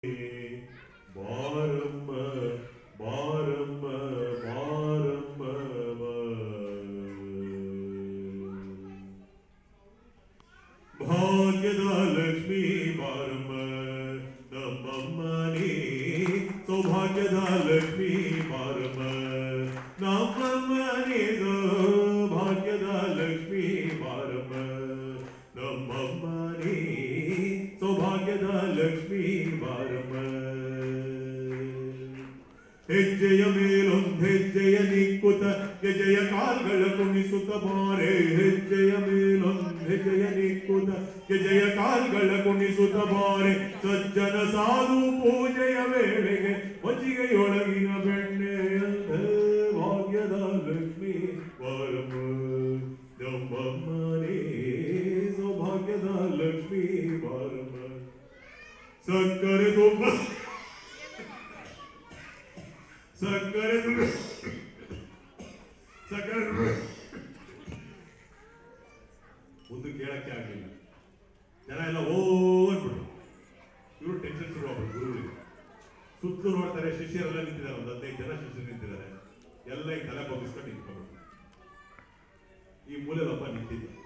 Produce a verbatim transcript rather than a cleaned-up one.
ಬಾರಮ್ಮ ಬಾರಮ್ಮ ಬಾರಮ್ಮ ಭಾಗ್ಯದ ಲಕ್ಷ್ಮೀ ಬಾರಮ್ಮ ನಮ್ಮಮ್ಮನೇ ಸೌಭಾಗ್ಯದ ಲಕ್ಷ್ಮೀ ಬಾರಮ್ಮ ನಮ್ಮಮ್ಮನೇ ಸೌಭಾಗ್ಯದ ಲಕ್ಷ್ಮೀ ಬಾರಮ್ಮ ನಮ್ಮಮ್ಮನೇ ಸೌಭಾಗ್ಯದ ಲಕ್ಷ್ಮೀ ಬಾರಮ್ಮ ಹೆಜ್ಜೆಯ ಮೇಲೊಂದು ಹೆಜ್ಜೆಯ ನಿಕ್ಕುತ ಗೆಜೆಯ ಕಾಲ್ಗಳ ಕುಣಿಸುತ್ತ ಬಾರೆ ಹೆಜ್ಜೆಯ ಮೇಲೊಂದು ಹೆಜ್ಜೆಯ ನಿಕ್ಕುತ ಗೆಜೆಯ ಕಾಲ್ಗಳ ಕುಣಿಸುತ್ತ ಬಾರೆ ಸಜ್ಜನ ಸಾಧು ಪೂಜೆಯ ವೇಳೆಗೆ ಮಜ್ಜಿಗೆಯೊಳಗಿನ ಬೆಣ್ಣೆಯಂತ ಭಾಗ್ಯದ ಲಕ್ಷ್ಮೀ ಬಾರಮ್ಮ ನಮ್ಮಮ್ಮನೇ ಸೌಭಾಗ್ಯದ ಲಕ್ಷ್ಮೀ ಬಾರಮ್ಮ ಸಕ್ಕರೆ ತುಪ್ಪ ಸಕ್ಕರೆ ಸಕ್ಕರೆ ಒಂದು ಕೇಳಕ್ಕೆ ಆಗಲಿಲ್ಲ. ಜನ ಎಲ್ಲ ಓ ಅಂದ್ಬಿಟ್ರು. ಇವರು ಟೆನ್ಷನ್ ಶುರು ಆಗ್ಬಿಟ್ಟು ಗುರುಗಳಿಗೆ ಸುತ್ತಲೂ ನೋಡ್ತಾರೆ, ಶಿಷ್ಯರೆಲ್ಲ ನಿಂತಿದ್ದಾರೆ, ಒಂದು ಹದಿನೈದು ಜನ ಶಿಷ್ಯರು ನಿಂತಿದ್ದಾರೆ. ಎಲ್ಲ ಈ ತಲೆ ಬಗ್ಗಿಸ್ಕೊಂಡು ನಿಂತ್ಕೊಂಡ್ಬಿಟ್ರು. ಈ ಮೂಲೆ ಒಬ್ಬ ನಿಂತಿದ್ದ.